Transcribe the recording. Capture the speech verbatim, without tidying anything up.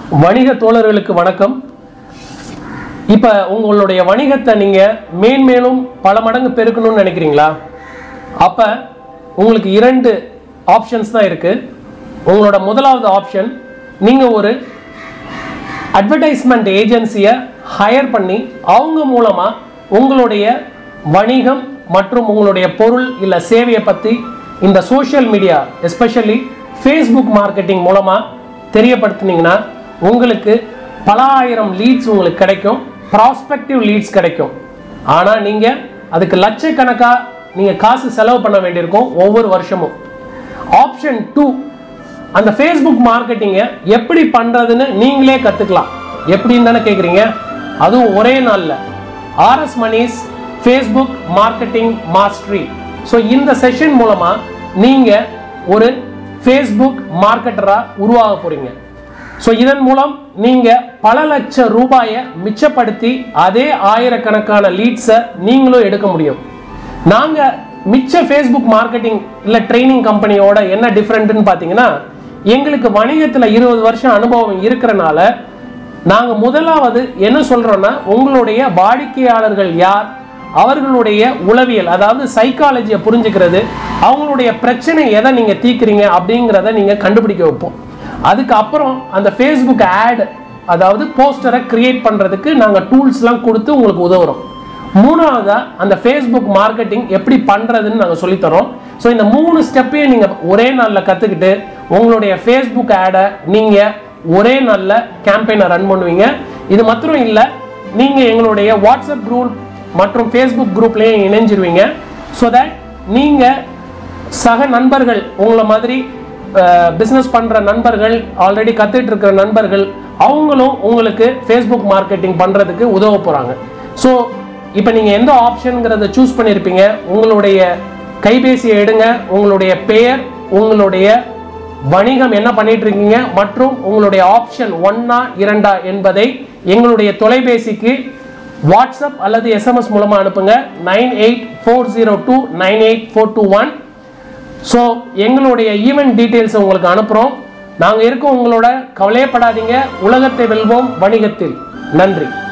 வணிக தோழர்களுக்கு வணக்கம். இப்போ உங்களுடைய வணிகத்தை நீங்கள் மேன்மேலும் பல மடங்கு பெருக்கணும்னு நினைக்கிறீங்களா? அப்போ உங்களுக்கு இரண்டு ஆப்ஷன்ஸ் தான் இருக்குது. உங்களோட முதலாவது ஆப்ஷன், நீங்கள் ஒரு அட்வர்டைஸ்மெண்ட் ஏஜென்சியை ஹையர் பண்ணி அவங்க மூலமாக உங்களுடைய வணிகம் மற்றும் உங்களுடைய பொருள் இல்லை சேவையை பற்றி இந்த social media especially Facebook marketing மூலமாக தெரியப்படுத்தினீங்கன்னா உங்களுக்கு பல ஆயிரம் லீட்ஸ் உங்களுக்கு கிடைக்கும், ப்ராஸ்பெக்டிவ் லீட்ஸ் கிடைக்கும். ஆனால் நீங்கள் அதுக்கு லட்சக்கணக்காக நீங்கள் காசு செலவு பண்ண வேண்டியிருக்கும் ஒவ்வொரு வருஷமும். ஆப்ஷன் டூ, அந்த ஃபேஸ்புக் மார்க்கெட்டிங்கை எப்படி பண்ணுறதுன்னு நீங்களே கற்றுக்கலாம். எப்படின்னு தானே கேட்குறீங்க? அதுவும் ஒரே நாளில். RS Mani's Facebook marketing mastery. So இந்த செஷன் மூலமாக நீங்கள் ஒரு ஃபேஸ்புக் மார்க்கெட்டராக உருவாக போகிறீங்க. ஸோ இதன் மூலம் நீங்கள் பல லட்சம் ரூபாயை மிச்சப்படுத்தி அதே ஆயிரக்கணக்கான லீட்ஸை நீங்களும் எடுக்க முடியும். நாங்கள் மிச்ச ஃபேஸ்புக் மார்க்கெட்டிங் இல்லை ட்ரைனிங் கம்பெனியோட என்ன டிஃப்ரெண்ட்டுன்னு பார்த்தீங்கன்னா, எங்களுக்கு வணிகத்தில் இருபது வருஷம் அனுபவம் இருக்கிறனால நாங்கள் முதலாவது என்ன சொல்கிறோன்னா, உங்களுடைய வாடிக்கையாளர்கள் யார், அவர்களுடைய உளவியல் அதாவது சைக்காலஜியை புரிஞ்சுக்கிறது, அவங்களுடைய பிரச்சனை எதை நீங்கள் தீர்க்குறீங்க அப்படிங்கிறத நீங்கள் கண்டுபிடிக்க வைப்போம். அதுக்கப்புறம் அந்த ஃபேஸ்புக் ஆட் அதாவது போஸ்டரை கிரியேட் பண்ணுறதுக்கு நாங்கள் டூல்ஸ்லாம் கொடுத்து உங்களுக்கு உதவுறோம். மூணாவதாக அந்த ஃபேஸ்புக் மார்க்கெட்டிங் எப்படி பண்ணுறதுன்னு நாங்கள் சொல்லித்தரோம். ஸோ இந்த மூணு ஸ்டெப்பையும் நீங்கள் ஒரே நாளில் கற்றுக்கிட்டு உங்களுடைய ஃபேஸ்புக் ஆடை நீங்கள் ஒரே நாளில் கேம்பெயினை ரன் பண்ணுவீங்க. இது மாத்திரம் இல்லை, நீங்கள் எங்களுடைய வாட்ஸ்அப் குரூப் மற்றும் ஃபேஸ்புக் குரூப்லேயும் இணைஞ்சிருவீங்க. ஸோ தட் நீங்கள் சக நண்பர்கள், உங்களை மாதிரி பிஸ்னஸ் பண்ணுற நண்பர்கள், ஆல்ரெடி கற்றுட்டு இருக்கிற நண்பர்கள், அவங்களும் உங்களுக்கு ஃபேஸ்புக் மார்க்கெட்டிங் பண்ணுறதுக்கு உதவ போகிறாங்க. ஸோ இப்போ நீங்கள் எந்த ஆப்ஷனுங்கிறத சூஸ் பண்ணியிருப்பீங்க. உங்களுடைய கைபேசியை எடுங்க, உங்களுடைய பெயர், உங்களுடைய வணிகம் என்ன பண்ணிட்டு இருக்கீங்க மற்றும் உங்களுடைய ஆப்ஷன் ஒன்னா இரண்டா என்பதை எங்களுடைய தொலைபேசிக்கு வாட்ஸ்அப் அல்லது எஸ்எம்எஸ் மூலமாக அனுப்புங்க. Nine eight four zero two nine eight four two one. So எங்களுடைய ஈவெண்ட் டீட்டெயில்ஸ் உங்களுக்கு அனுப்புகிறோம். நாங்கள் இருக்கோம் உங்களோட. கவலையப்படாதீங்க. உலகத்தை வெல்வோம் வணிகத்தில். நன்றி.